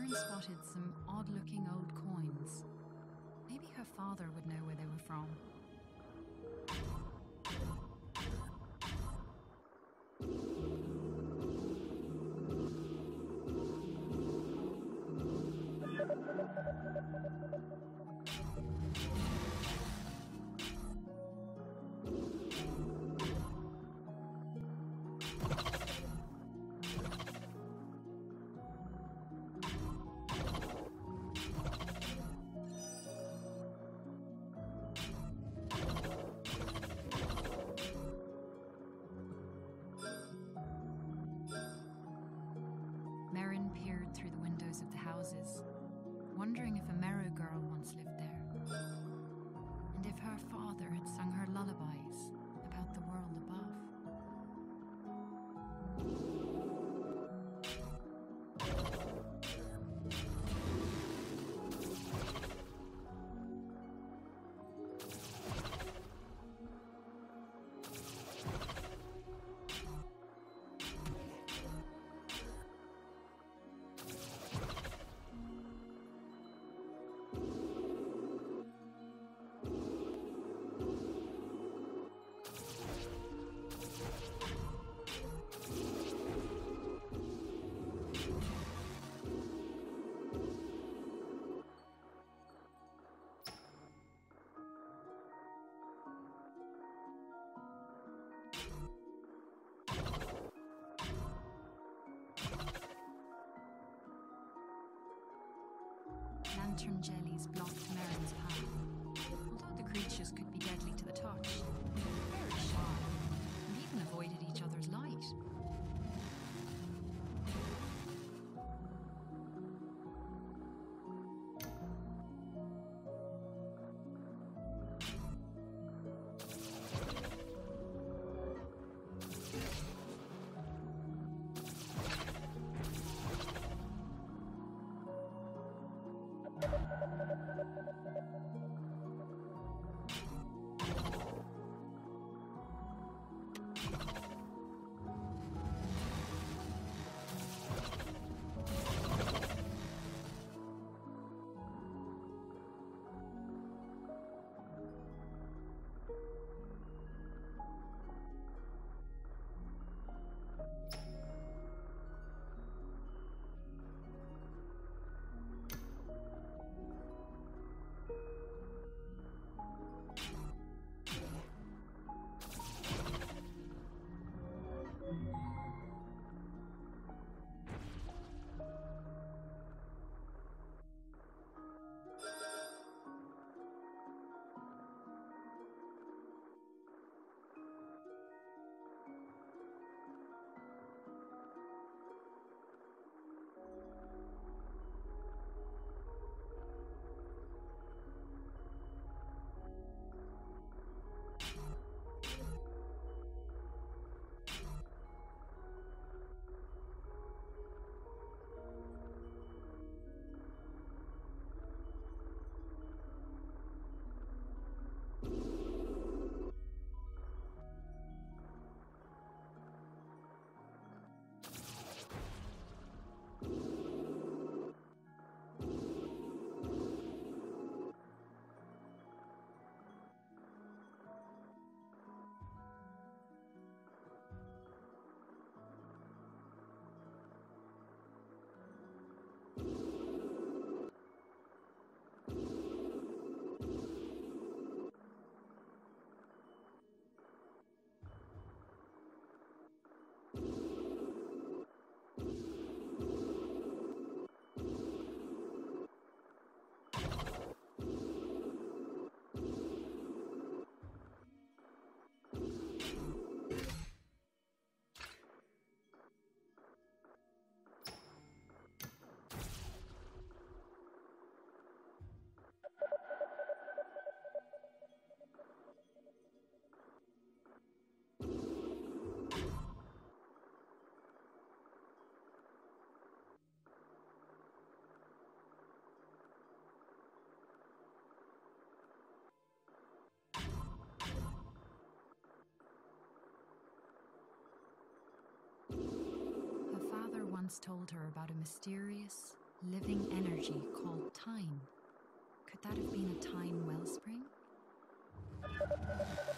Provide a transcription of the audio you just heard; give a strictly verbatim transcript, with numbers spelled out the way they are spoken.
Marin spotted some odd-looking old coins. Maybe her father would know where they were from. Marin peered through the windows of the houses, wondering if a Merrow girl once lived there, and if her father had sung her lullabies about the world above. Lantern jellies blocked Marin's path. Although the creatures could be deadly to the touch, they were very shy and even avoided each other's light. Once told her about a mysterious, living energy called time. Could that have been a time wellspring?